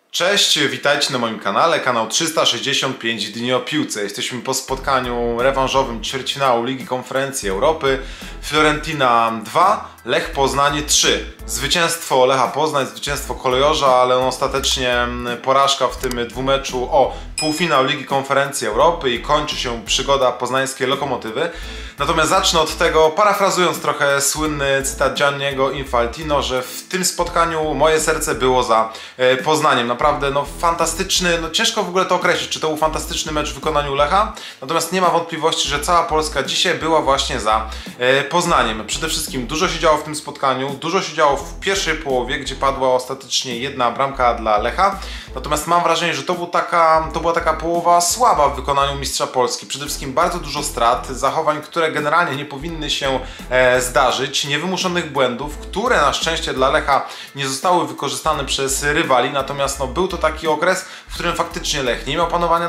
Cześć, witajcie na moim kanale, kanał 365 dni o piłce. Jesteśmy po spotkaniu rewanżowym ćwierćfinału Ligi Konferencji Europy. Fiorentina 2, Lech Poznań 3. Zwycięstwo Lecha Poznań, zwycięstwo kolejorza, ale ostatecznie porażka w tym dwumeczu o półfinał Ligi Konferencji Europy i kończy się przygoda poznańskiej Lokomotywy. Natomiast zacznę od tego, parafrazując trochę słynny cytat Gianniego Infantino, że w tym spotkaniu moje serce było za Poznaniem. Naprawdę fantastyczny, ciężko w ogóle to określić, czy to był fantastyczny mecz w wykonaniu Lecha. Natomiast nie ma wątpliwości, że cała Polska dzisiaj była właśnie za Poznaniem. Przede wszystkim dużo się działo w tym spotkaniu, dużo się działo w pierwszej połowie, gdzie padła ostatecznie jedna bramka dla Lecha. Natomiast mam wrażenie, że to była taka połowa słaba w wykonaniu mistrza Polski. Przede wszystkim bardzo dużo strat, zachowań, które generalnie nie powinny się zdarzyć, niewymuszonych błędów, które na szczęście dla Lecha nie zostały wykorzystane przez rywali. Natomiast był to taki okres, w którym faktycznie Lech nie miał panowania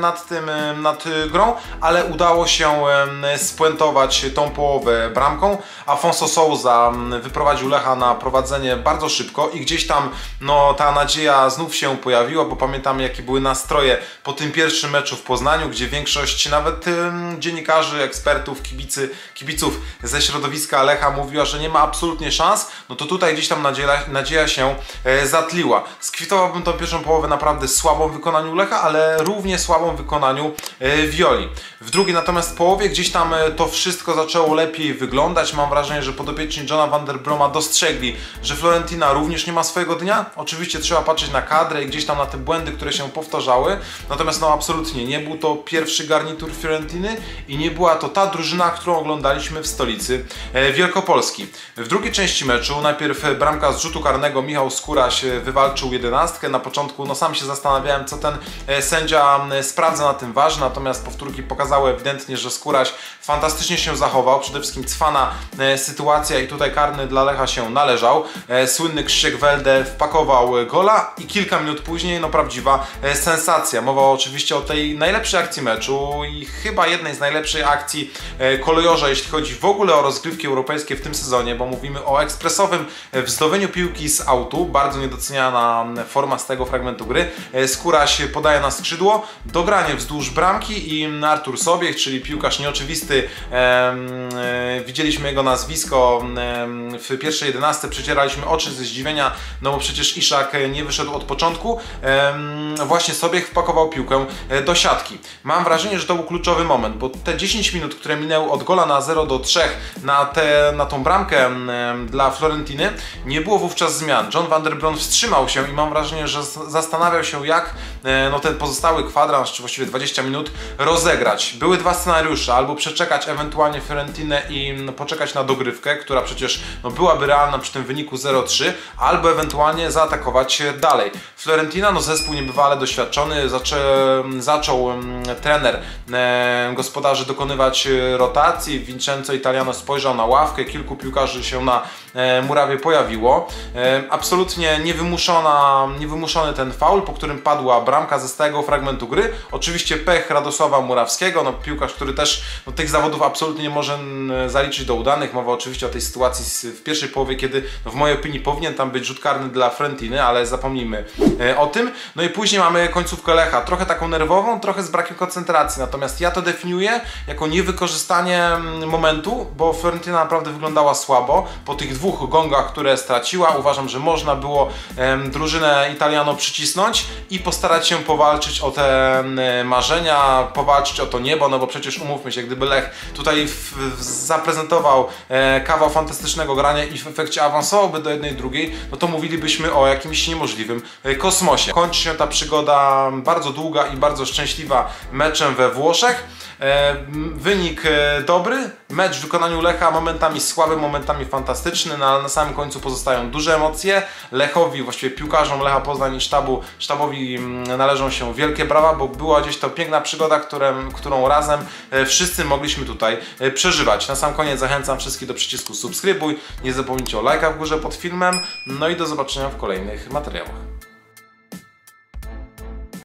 nad grą, ale udało się spuentować tą połowę bramką. Afonso Sousa wyprowadził Lecha na prowadzenie bardzo szybko i gdzieś tam ta nadzieja znów się pojawiła, bo pamiętamy, jakie były nastroje po tym pierwszym meczu w Poznaniu, gdzie większość nawet dziennikarzy, ekspertów, kibiców ze środowiska Lecha mówiła, że nie ma absolutnie szans. To tutaj gdzieś tam nadzieja się zatliła. Skwitowałbym tą pierwszą połowę naprawdę słabą w wykonaniu Lecha, ale równie słabą w wykonaniu Violi. W drugiej natomiast połowie gdzieś tam to wszystko zaczęło lepiej wyglądać. Mam wrażenie, że podopieczni Johna van der Broma dostrzegli, że Fiorentina również nie ma swojego dnia. Oczywiście trzeba patrzeć na kadrę i gdzieś tam na te błędy, które się powtarzały. Natomiast absolutnie nie był to pierwszy garnitur Fiorentiny i nie była to ta drużyna, którą oglądaliśmy w stolicy Wielkopolski. W drugiej części meczu najpierw bramka z rzutu karnego, Michał Skóraś wywalczył 11. Na początku sam się zastanawiałem, co ten sędzia sprawdza na tym ważne, natomiast powtórki pokazały ewidentnie, że Skóraś fantastycznie się zachował. Przede wszystkim cwana sytuacja i tutaj karny dla Lecha się należał. Słynny Krzysiek Welde wpakował gola i kilka minut później prawdziwa sensacja. Mowa oczywiście o tej najlepszej akcji meczu i chyba jednej z najlepszych akcji kolejorza, jeśli chodzi w ogóle o rozgrywki europejskie w tym sezonie, bo mówimy o ekspresowym wzdobieniu piłki z autu, bardzo niedoceniana forma z tego fragmentu gry. Skóraś podaje na skrzydło, dogranie wzdłuż bramki i Artur Sobiech, czyli piłkarz nieoczywisty, widzieliśmy jego nazwisko w pierwszej 11, przecieraliśmy oczy ze zdziwienia, bo przecież Iszak nie wyszedł od początku. Właśnie Sobiech wpakował piłkę do siatki. Mam wrażenie, że to był kluczowy moment, bo te 10 minut, które minęły od gola na 0-3 na tą bramkę dla Fiorentiny, nie było wówczas zmian. John van der Brom wstrzymał się i mam wrażenie, że zastanawiał się, jak ten pozostały kwadrans, czy właściwie 20 minut rozegrać. Były dwa scenariusze, albo przeczekać ewentualnie Fiorentinę i poczekać na dogrywkę, która przecież byłaby realna przy tym wyniku 0-3, albo ewentualnie zaatakować dalej. Fiorentina, zespół niebywale doświadczony, zaczął trener gospodarzy dokonywać rotacji. Vincenzo Italiano spojrzał na ławkę, kilku piłkarzy się na murawie pojawiło. Absolutnie niewymuszony ten faul, po którym padła bramka ze stałego fragmentu gry. Oczywiście pech Radosława Murawskiego, piłkarz, który też tych zawodów absolutnie nie może zaliczyć do udanych. Mowa oczywiście o tej sytuacji w pierwszej połowie, kiedy w mojej opinii powinien tam być rzut karny dla Fiorentiny, ale zapomnijmy o tym. I później mamy końcówkę Lecha, trochę taką nerwową, trochę z brakiem koncentracji. Natomiast ja to definiuję jako niewykorzystanie momentu, bo Fiorentina naprawdę wyglądała słabo. Po tych dwóch gongach, które straciła, uważam, że można było drużynę Italiano przycisnąć i postarać się powalczyć o te marzenia, powalczyć o to niebo, bo przecież umówmy się, gdyby Lech tutaj zaprezentował kawał fantastycznego grania i w efekcie awansowałby do 1-2, to mówilibyśmy o jakimś niemożliwym kosmosie. Kończy się ta przygoda bardzo długa i bardzo szczęśliwa meczem we Włoszech. Wynik dobry, mecz w wykonaniu Lecha momentami słaby, momentami fantastyczny, ale na samym końcu pozostają duże emocje. Lechowi, właściwie piłkarzom Lecha Poznań i sztabowi należą się wielkie brawa, bo była gdzieś to piękna przygoda, którą razem wszyscy mogliśmy tutaj przeżywać. Na sam koniec zachęcam wszystkich do przycisku subskrybuj, nie zapomnijcie o lajkach w górze pod filmem, i do zobaczenia w kolejnych materiałach.